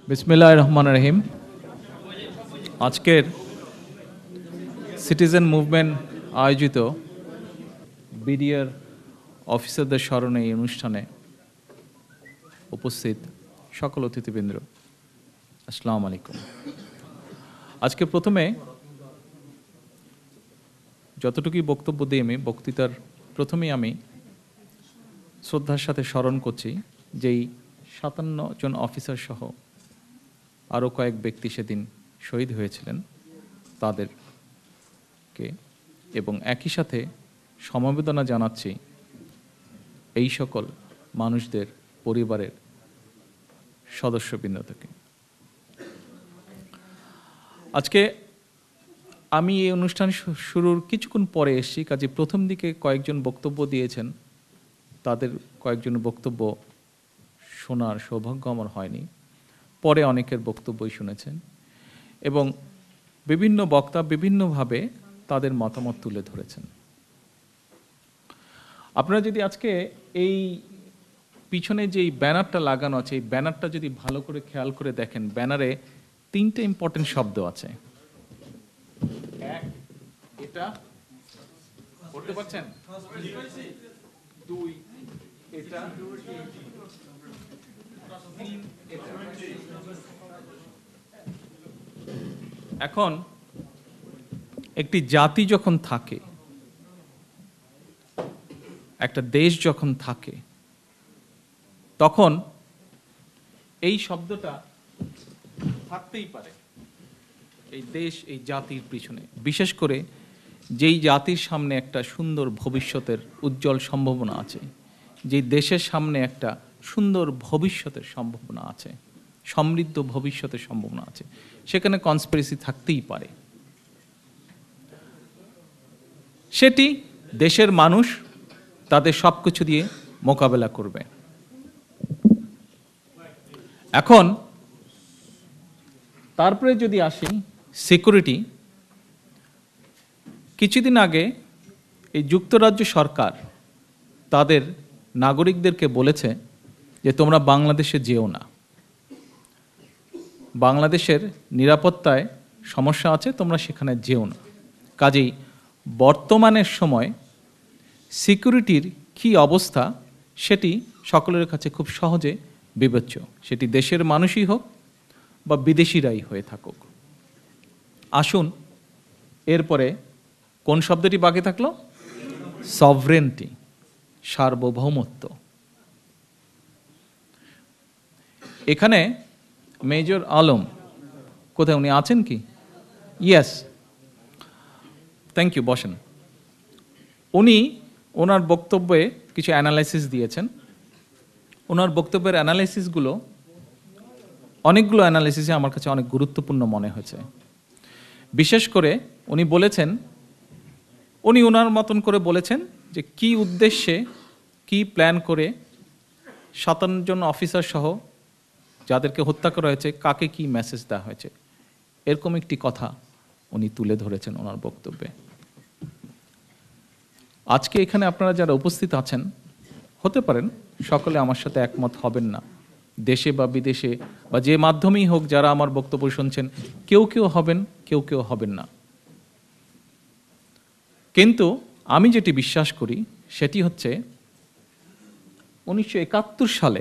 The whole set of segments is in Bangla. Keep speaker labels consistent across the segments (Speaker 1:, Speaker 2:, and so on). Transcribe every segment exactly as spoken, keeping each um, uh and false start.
Speaker 1: বিসমিল্লাহির রহমানির রহিম। আজকের সিটিজেন মুভমেন্ট আয়োজিত বিডিআর অফিসারদের স্মরণে এই অনুষ্ঠানে উপস্থিত সকল অতিথিবৃন্দ, আসসালামু আলাইকুম। আজকে প্রথমে যতটুকুই বক্তব্য দিই আমি বক্তৃতার প্রথমেই আমি শ্রদ্ধার সাথে স্মরণ করছি যেই সাতান্ন জন অফিসার সহ আরও কয়েক ব্যক্তি সেদিন শহীদ হয়েছিলেন তাদেরকে, এবং একই সাথে সমবেদনা জানাচ্ছি এই সকল মানুষদের পরিবারের সদস্যবৃন্দ থেকে। আজকে আমি এই অনুষ্ঠান শুরুর কিছুক্ষণ পরে এসেছি, কাজে প্রথম দিকে কয়েকজন বক্তব্য দিয়েছেন, তাদের কয়েকজন বক্তব্য শোনার সৌভাগ্য আমার হয়নি। পরে অনেকের বক্তব্যই শুনেছেন এবং বিভিন্ন বক্তা বিভিন্নভাবে তাদের মতামত তুলে ধরেছেন। আপনারা যদি আজকে এই পিছনে যে ব্যানারটা লাগানো আছে, এই ব্যানারটা যদি ভালো করে খেয়াল করে দেখেন, ব্যানারে তিনটে ইম্পর্টেন্ট শব্দ আছে। এক, এটা পড়তে পারছেন? দুই, এটা। তিন, এটা। এখন একটি জাতি যখন থাকে, একটা দেশ যখন থাকে, তখন এই শব্দটা থাকতেই পারে এই দেশ, এই জাতির পিছনে। বিশেষ করে যেই জাতির সামনে একটা সুন্দর ভবিষ্যতের উজ্জ্বল সম্ভাবনা আছে, যেই দেশের সামনে একটা সুন্দর ভবিষ্যতের সম্ভাবনা আছে, সমৃদ্ধ ভবিষ্যতের সম্ভাবনা আছে, সেখানে কনস্পিরেসি থাকতেই পারে। সেটি দেশের মানুষ তাদের সব কিছু দিয়ে মোকাবেলা করবে। এখন তারপরে যদি আসি সিকিউরিটি, কিছুদিন আগে এই যুক্তরাজ্য সরকার তাদের নাগরিকদেরকে বলেছে যে তোমরা বাংলাদেশে যেও না, বাংলাদেশের নিরাপত্তায় সমস্যা আছে, তোমরা সেখানে যেও না। কাজেই বর্তমানের সময় সিকিউরিটির কী অবস্থা সেটি সকলের কাছে খুব সহজে বিবেচ্য, সেটি দেশের মানুষই হোক বা বিদেশিরাই হয়ে থাকুক। আসুন এরপরে কোন শব্দটি বাকি থাকলো? সভরেন্টি, সার্বভৌমত্ব। এখানে মেজর আলম কোথায়, উনি আছেন কি? ইয়েস, থ্যাংক ইউ, বসেন। উনি ওনার বক্তব্যে কিছু অ্যানালাইসিস দিয়েছেন। ওনার বক্তব্যের অ্যানালাইসিসগুলো, অনেকগুলো অ্যানালাইসিসে আমার কাছে অনেক গুরুত্বপূর্ণ মনে হয়েছে। বিশেষ করে উনি বলেছেন, উনি ওনার মতন করে বলেছেন যে কি উদ্দেশ্যে, কি প্ল্যান করে সাতান্ন জন অফিসার সহ যাদেরকে হত্যা করা হয়েছে, কাকে কি মেসেজ দেওয়া হয়েছে, এরকম একটি কথা উনি তুলে ধরেছেন ওনার বক্তব্যে। আজকে এখানে আপনারা যারা উপস্থিত আছেন, হতে পারেন সকলে আমার সাথে একমত হবেন না, দেশে বা বিদেশে বা যে মাধ্যমেই হোক যারা আমার বক্তব্য শুনছেন, কেউ কেউ হবেন, কেউ কেউ হবেন না। কিন্তু আমি যেটি বিশ্বাস করি সেটি হচ্ছে উনিশশো একাত্তর সালে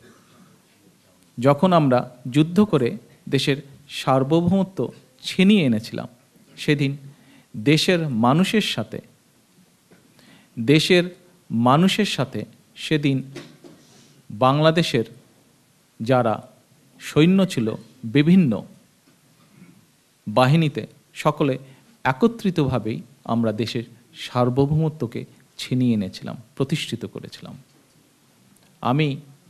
Speaker 1: যখন আমরা যুদ্ধ করে দেশের সার্বভৌমত্ব ছিনিয়ে এনেছিলাম, সেদিন দেশের মানুষের সাথে দেশের মানুষের সাথে সেদিন বাংলাদেশের যারা সৈন্য ছিল বিভিন্ন বাহিনীতে, সকলে একত্রিতভাবেই আমরা দেশের সার্বভৌমত্বকে ছিনিয়ে এনেছিলাম, প্রতিষ্ঠিত করেছিলাম। আমি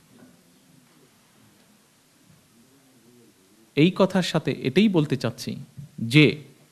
Speaker 1: এই কথার সাথে এটাই বলতে চাচ্ছি যে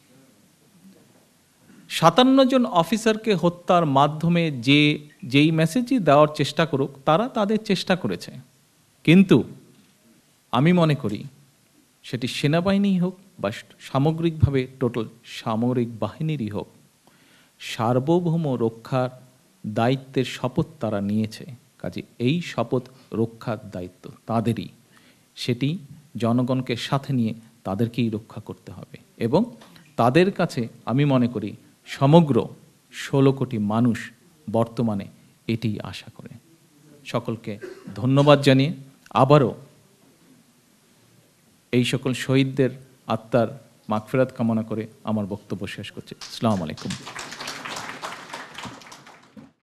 Speaker 1: সাতান্ন জন অফিসারকে হত্যার মাধ্যমে যে যেই মেসেজই দেওয়ার চেষ্টা করুক, তারা তাদের চেষ্টা করেছে, কিন্তু আমি মনে করি সেটি সেনাবাহিনী হোক বা সামগ্রিকভাবে টোটাল সামরিক বাহিনীরই হোক, সার্বভৌম রক্ষার দায়িত্বের শপথ তারা নিয়েছে। কাজে এই শপথ রক্ষার দায়িত্ব তাদেরই, সেটি জনগণকে সাথে নিয়ে তাদেরকেই রক্ষা করতে হবে এবং তাদের কাছে আমি মনে করি সমগ্র ষোলো কোটি মানুষ বর্তমানে এটিই আশা করে। সকলকে ধন্যবাদ জানিয়ে আবারও এই সকল শহীদদের আত্মার মাগফিরাত কামনা করে আমার বক্তব্য শেষ করছি। আসসালামু আলাইকুম।